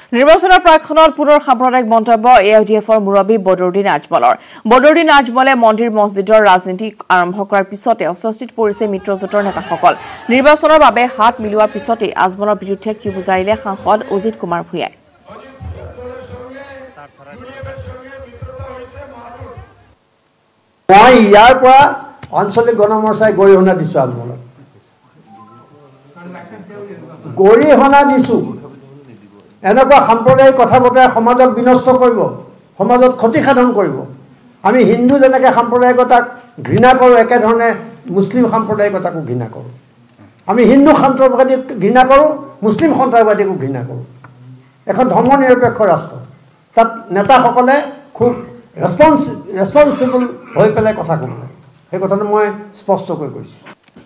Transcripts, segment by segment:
নিৰ্বাচনৰ প্ৰাক্ষণত পুনৰ সাম্প্ৰদায়িক মন্তব্য এআইডিএফৰ মুৰব্বী বদৰুদ্দিন আজমলৰ। বদৰুদ্দিন আজমলে মন্দিৰ মছজিদৰ ৰাজনীতি আৰম্ভ কৰাৰ পিছতে অস্বস্তিত পৰিছে মিত্ৰজোঁটৰ নেতাসকল। নিৰ্বাচনৰ বাবে হাত মিলোৱাৰ পিছতে আজমলৰ বিৰুদ্ধে ক্ষোভ জাৰিলে সাংসদ অজিত কুমাৰ ভূঞাই। মই ইয়াৰ পৰা আঞ্চলিক গণমৰ্চাই গৰিহণা দিছোঁ আজমলক, গৰিহণা দিছোঁ। এনেকুৱা সাম্প্ৰদায়িক কথা বতৰাই সমাজক বিনষ্ট কৰিব, সমাজত ক্ষতিসাধন কৰিব। আমি হিন্দু যেনেকৈ সাম্প্ৰদায়িকতাক ঘৃণা কৰোঁ, একেধৰণে মুছলিম সাম্প্ৰদায়িকতাকো ঘৃণা কৰোঁ। আমি হিন্দু সন্ত্ৰাসবাদীক ঘৃণা কৰোঁ, মুছলিম সন্ত্ৰাসবাদীকো ঘৃণা কৰোঁ। এখন ধৰ্ম নিৰপেক্ষ ৰাষ্ট্ৰ, তাত নেতাসকলে খুব ৰেছপনচিবল হৈ পেলাই কথা ক'ব লাগে। সেই কথাটো মই স্পষ্টকৈ কৈছোঁ।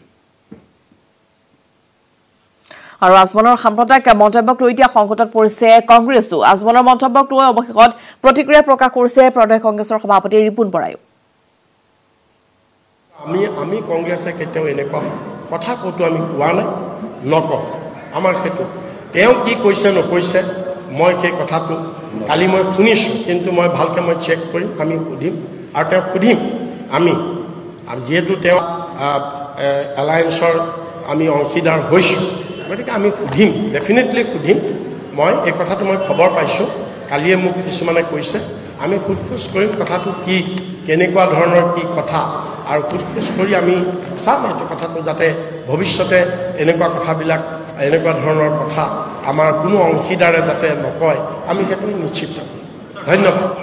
আৰু আজমলৰ সাম্প্ৰদায়িক মন্তব্যক লৈ এতিয়া সংকটত পৰিছে কংগ্ৰেছো। আজমলৰ মন্তব্যক লৈ অৱশেষত প্ৰতিক্ৰিয়া প্ৰকাশ কৰিছে প্ৰদেশ কংগ্ৰেছৰ সভাপতি ৰিপুণ বৰায়ো। আমি কংগ্ৰেছে কেতিয়াও এনেকুৱা কথা ক'তো আমি কোৱা নাই, নকওঁ। আমাৰ সেইটো তেওঁ কি কৈছে নকৈছে মই সেই কথাটো কালি মই শুনিছোঁ, কিন্তু মই ভালকৈ মই চেক কৰিম, আমি সুধিম আৰু তেওঁক সুধিম। আমি যিহেতু তেওঁ এলায়েন্সৰ আমি অংশীদাৰ হৈছোঁ, গতিকে আমি সুধিম, ডেফিনেটলি সুধিম। মই এই কথাটো মই খবৰ পাইছোঁ, কালিয়ে মোক কিছুমানে কৈছে। আমি সোধপোছ কৰিম কথাটো কি, কেনেকুৱা ধৰণৰ কি কথা, আৰু সোধপোছ কৰি আমি চাম এইটো কথাটো, যাতে ভৱিষ্যতে এনেকুৱা কথাবিলাক, এনেকুৱা ধৰণৰ কথা আমাৰ কোনো অংশীদাৰে যাতে নকয়, আমি সেইটো নিশ্চিত কৰিম। ধন্যবাদ।